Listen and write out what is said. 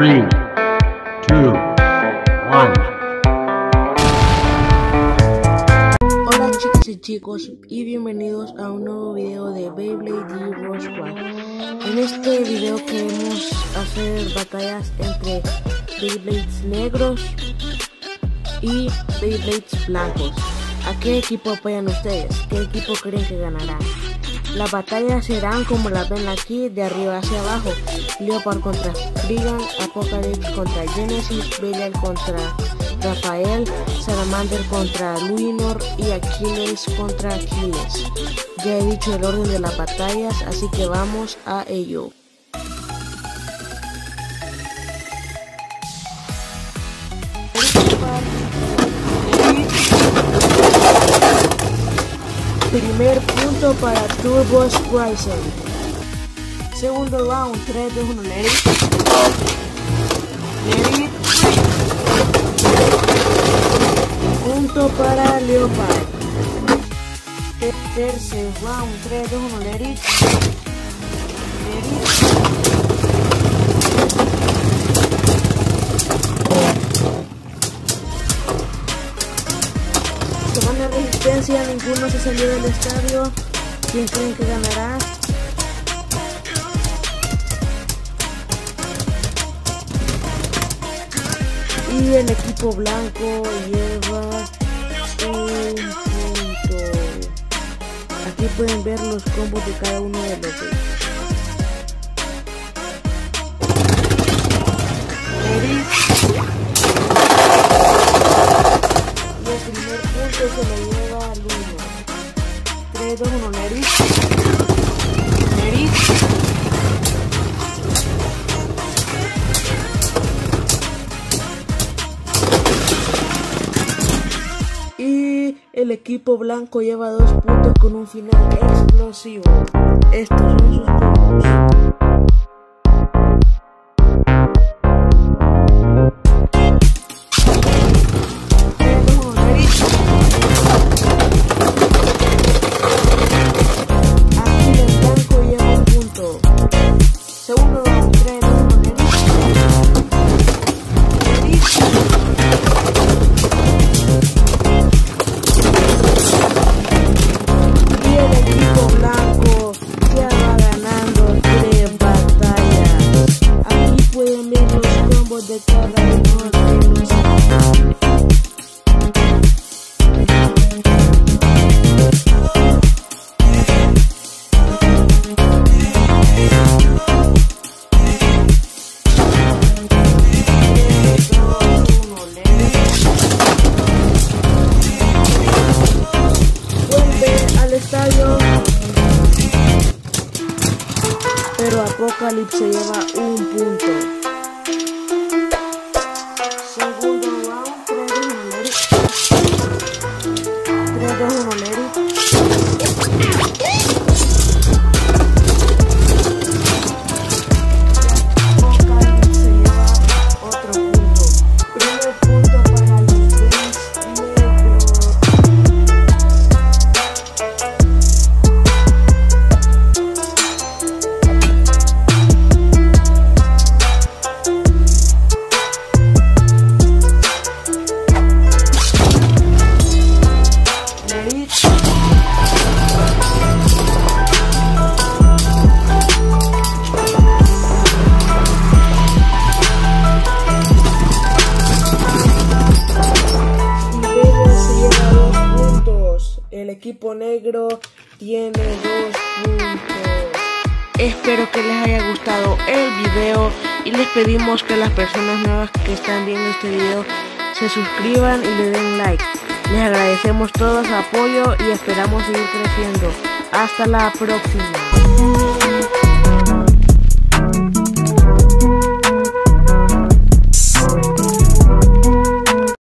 3, 2, 1. Hola chicas y chicos y bienvenidos a un nuevo video de Beyblade Hero Squad. En este video queremos hacer batallas entre Beyblades negros y Beyblades blancos. ¿A qué equipo apoyan ustedes? ¿Qué equipo creen que ganará? Las batallas serán como las ven aquí, de arriba hacia abajo. Leopard contra Spriggan, Apocalypse contra Genesis, Belial contra Rafael, Salamander contra Luinor y Aquiles contra Aquiles. Ya he dicho el orden de las batallas, así que vamos a ello. Primer punto para Turbo Spricer. Segundo round, 3, 2, 1, let it. Punto para Leopard. Tercer round, 3, 2, 1, let it. Semana de resistencia, ninguno se salió del estadio. ¿Quién creen que ganará? Y el equipo blanco lleva un punto. Aquí pueden ver los combos de cada uno de los dos. Y el primer punto se lo lleva Luno. 3, 2, 1, Neris. Y el equipo blanco lleva 2 puntos con un final explosivo. Estos son sus combos. De cada uno de los vuelve al estadio, pero Apocalypse se lleva un punto. Segundo round, 3, 2, 1, let it. Apocalypse se lleva otro punto. Primer punto para los Beyblades negros. El equipo negro tiene 2 puntos. Espero que les haya gustado el video y les pedimos que las personas nuevas que están viendo este video se suscriban y le den like. Les agradecemos todo su apoyo y esperamos seguir creciendo. Hasta la próxima.